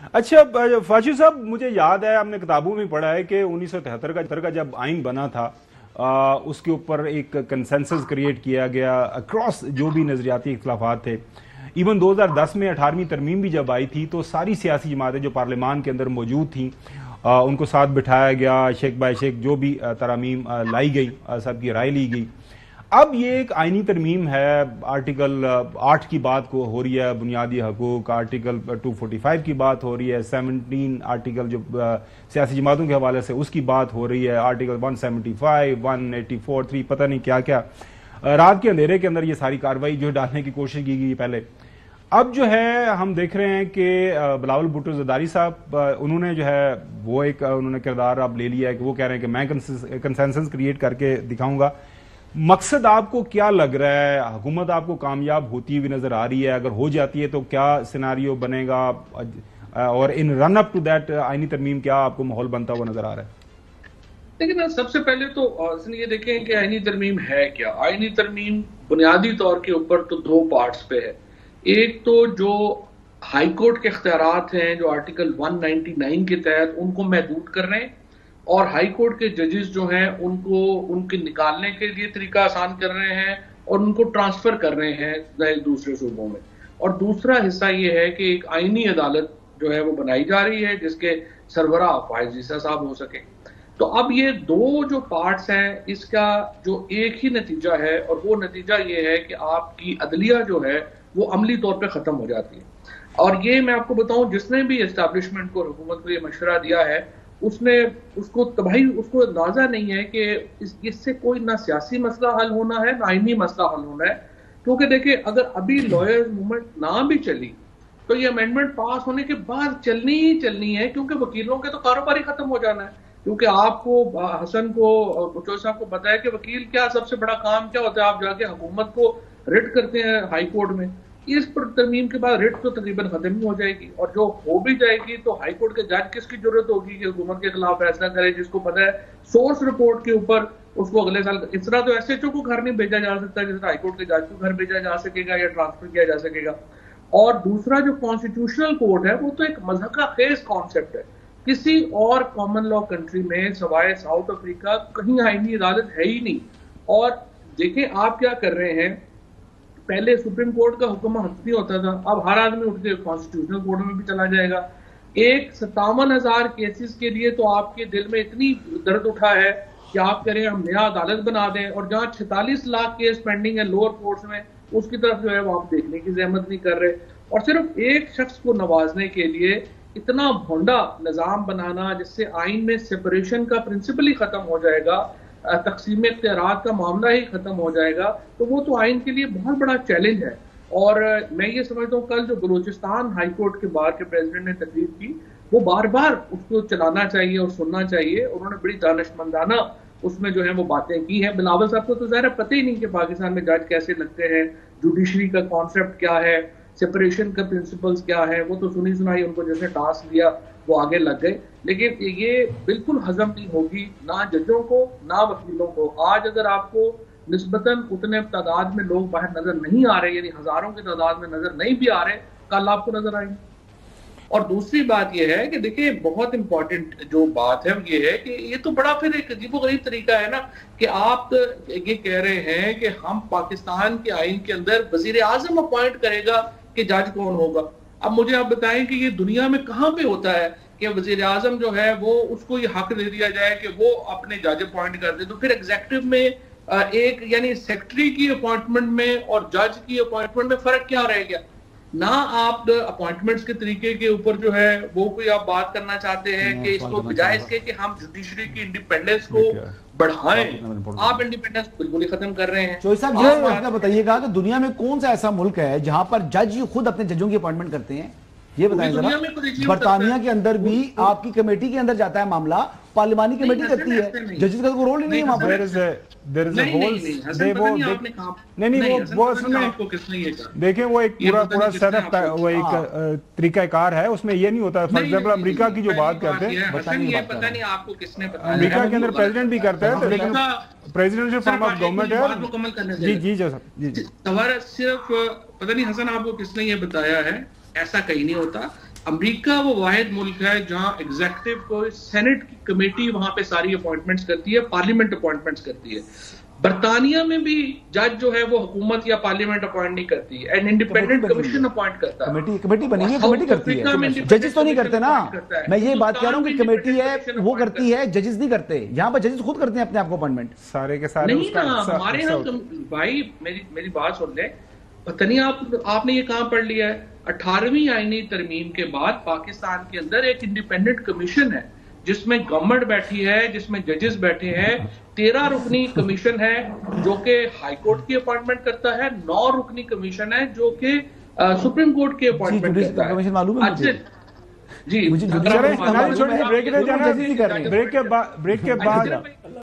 अच्छा फाशू साहब, मुझे याद है हमने किताबों में पढ़ा है कि 1973 का जब आइन बना था उसके ऊपर एक कंसेंसस क्रिएट किया गया अक्रॉस जो भी नजरियाती इख्तलाफात थे। इवन 2010 में 18वीं तरमीम भी जब आई थी तो सारी सियासी जमातें जो पार्लियामान के अंदर मौजूद थी उनको साथ बिठाया गया, शेख बाय शेख जो भी तरामीम लाई गई, सबकी राय ली गई। अब ये एक आईनी तरमीम है, आर्टिकल 8 की बात को हो रही है, बुनियादी हकूक, आर्टिकल 245 की बात हो रही है, 17 आर्टिकल जो सियासी जमातों के हवाले से उसकी बात हो रही है, आर्टिकल 175, 184, 3 पता नहीं क्या क्या। रात के अंधेरे के अंदर ये सारी कार्रवाई जो डालने की कोशिश की गई पहले। अब जो है हम देख रहे हैं कि बिलावल भुट्टो ज़रदारी साहब उन्होंने जो है वो एक उन्होंने किरदार अब ले लिया है कि वो कह रहे हैं कि मैं कंसेंसस क्रिएट करके दिखाऊंगा। मकसद आपको क्या लग रहा है? हुकूमत आपको कामयाब होती हुई नजर आ रही है? अगर हो जाती है तो क्या सिनारियो बनेगा, और in run up to that आईनी तरमीम क्या आपको माहौल बनता हुआ नजर आ रहा है? लेकिन सबसे पहले तो ये देखें कि आईनी तरमीम है क्या। आईनी तरमीम बुनियादी तौर के ऊपर तो दो पार्ट्स पे है। एक तो जो हाई कोर्ट के इख्तियारात हैं जो आर्टिकल 199 के तहत उनको महदूद कर रहे हैं, और हाई कोर्ट के जजेस जो हैं उनको उनके निकालने के लिए तरीका आसान कर रहे हैं और उनको ट्रांसफर कर रहे हैं दूसरे सूबों में। और दूसरा हिस्सा ये है कि एक आईनी अदालत जो है वो बनाई जा रही है जिसके सरबराह फायज ईसा साहब हो सके। तो अब ये दो जो पार्ट्स हैं इसका जो एक ही नतीजा है, और वो नतीजा ये है कि आपकी अदलिया जो है वो अमली तौर पे खत्म हो जाती है। और ये मैं आपको बताऊं, जिसने भी एस्टैब्लिशमेंट को, हुकूमत को ये मशवरा दिया है उसने उसको तबाही उसको अंदाजा नहीं है कि इससे कोई ना सियासी मसला हल होना है ना आईनी मसला हल होना है। क्योंकि देखिए अगर अभी लॉयर्स मूवमेंट ना भी चली तो ये अमेंडमेंट पास होने के बाद चलनी ही चलनी है, क्योंकि वकीलों के तो कारोबार ही खत्म हो जाना है। क्योंकि आपको हसन को भुट्टो साहब को पता है कि वकील क्या सबसे बड़ा काम क्या होता है, आप जाके हुकूमत को रिट करते हैं हाई कोर्ट में। इस पर तरमीम के बाद रिट तो तकरीबन खत्म ही हो जाएगी, और जो हो भी जाएगी तो हाई कोर्ट के जज किसकी जरूरत होगी कि हुकूमत के खिलाफ फैसला करे, जिसको पता है सोर्स रिपोर्ट के ऊपर उसको अगले साल इस तरह तो एसएचओ को घर नहीं भेजा जा सकता जिस तरह हाई कोर्ट के जज को घर भेजा जा सकेगा या ट्रांसफर किया जा सकेगा। और दूसरा जो कॉन्स्टिट्यूशनल कोर्ट है वो तो एक मजहका खेज कॉन्सेप्ट है। किसी और कॉमन लॉ कंट्री में सवाए साउथ अफ्रीका कहीं आईनी अदालत है ही नहीं। और देखें आप क्या कर रहे हैं, पहले सुप्रीम कोर्ट का हुक्म हत्ती होता था, अब हर आदमी उठ के कॉन्स्टिट्यूशनल कोर्ट में भी चला जाएगा। एक 57,000 केसेस के लिए तो आपके दिल में इतनी दर्द उठा है कि आप करें हम नया अदालत बना दें, और जहां 46 लाख केस पेंडिंग है लोअर कोर्ट्स में उसकी तरफ जो है वो आप देखने की जहमत नहीं कर रहे। और सिर्फ एक शख्स को नवाजने के लिए इतना भोंडा निजाम बनाना जिससे आइन में सेपरेशन का प्रिंसिपल ही खत्म हो जाएगा, तकसीम इख्तियारात का मामला ही खत्म हो जाएगा, तो वो तो आइन के लिए बहुत बड़ा चैलेंज है। और मैं ये समझता हूँ कल जो बलूचिस्तान हाई कोर्ट के बार के प्रेसिडेंट ने तकरीर की वो बार बार उसको चलाना चाहिए और सुनना चाहिए। उन्होंने बड़ी दानिशमंदाना उसमें जो है वो बातें की हैं। बिलावल साहब को तो ज़ाहिर पता ही नहीं कि पाकिस्तान में जज कैसे लगते हैं, जुडिशरी का कॉन्सेप्ट क्या है, सेपरेशन का प्रिंसिपल्स क्या है, वो तो सुनी सुनाई उनको जैसे टास्क दिया वो आगे लग गए। लेकिन ये बिल्कुल हजम नहीं होगी ना जजों को ना वकीलों को। आज अगर आपको निस्बतन उतने तादाद में लोग बाहर नजर नहीं आ रहे, यानी हजारों की तादाद में नजर नहीं भी आ रहे, कल आपको नजर आएंगे। और दूसरी बात यह है कि देखिए बहुत इंपॉर्टेंट जो बात है ये है कि ये तो बड़ा फिर एक अजीबोगरीब तरीका है ना कि आप ये कह रहे हैं कि हम पाकिस्तान के आइन के अंदर वजीर आजम अपॉइंट करेगा कि जज कौन होगा। अब मुझे आप बताएं कि ये दुनिया में कहां पे होता है कि वजीर आजम जो है वो उसको ये हक दे दिया जाए कि वो अपने जज अपॉइंट कर दे। तो फिर एग्जीक्यूटिव में एक यानी सेक्रेटरी की अपॉइंटमेंट में और जज की अपॉइंटमेंट में फर्क क्या रह गया? ना आप अपॉइंटमेंट्स के तरीके के ऊपर जो है वो कोई आप बात करना चाहते हैं कि इसको बजाय इसके कि हम जुडिशरी की इंडिपेंडेंस को बढ़ाएं, आप इंडिपेंडेंस बिल्कुल ही खत्म कर रहे हैं। चौधरी साहब ये आपने बताइएगा कि दुनिया में कौन सा ऐसा मुल्क है जहां पर जज खुद अपने जजों की अपॉइंटमेंट करते हैं? ये बताएं जरा। बरतानिया के अंदर भी आपकी कमेटी के अंदर जाता है मामला, पार्लिमानी कमेटी करती है, जजेस का कोई रोल ही नहीं है वहां पर। देखें वो एक पूरा सेटअप वो एक तरीकाकार है, उसमें ये नहीं होता। फॉर एग्जाम्पल अमेरिका की जो बात करते हैं, पता नहीं आपको किसने बताया, अमेरिका के अंदर प्रेसिडेंट भी करता है, लेकिन प्रेसिडेंशियल फॉर्म ऑफ गवर्नमेंट है। मुकम्मल करने जी जी जी सिर्फ पता नहीं हसन आपको किसने ये बताया है, ऐसा कहीं नहीं होता। امریکہ وہ واحد ملک ہے جہاں ایگزیکٹو کو سینٹ کی کمیٹی وہاں پہ ساری اپوائنٹمنٹس کرتی ہے، پارلیمنٹ اپوائنٹمنٹس کرتی ہے۔ برطانیہ میں بھی جج جو ہے وہ حکومت یا پارلیمنٹ اپوائنٹ نہیں کرتی، اینڈ انڈیپینڈنٹ کمیشن اپوائنٹ کرتا ہے۔ کمیٹی بنی ہے، کمیٹی کرتی ہے، ججز تو نہیں کرتے نا۔ میں یہ بات کہہ رہا ہوں کہ کمیٹی ہے وہ کرتی ہے، ججز نہیں کرتے۔ یہاں پر ججز خود کرتے ہیں اپنے آپ کو اپوائنٹمنٹ، سارے کے سارے۔ نہیں نا، ہمارے یہاں بھائی میری بات سن لیں، پتہ نہیں آپ نے یہ کہاں پڑھ لیا ہے، 18ویں آئینی ترمیم کے بعد پاکستان کے اندر ایک انڈیپینڈنٹ کمیشن ہے جس میں گورنمنٹ بیٹھی ہے، جس میں ججز بیٹھے ہیں، 13 رکنی کمیشن ہے جو کہ ہائی کورٹ کی اپوائنٹمنٹ کرتا ہے، 9 رکنی کمیشن ہے جو کہ سپریم کورٹ کی اپوائنٹمنٹ کرتا ہے۔ کمیشن معلوم ہے مجھے، جی بریک کے بعد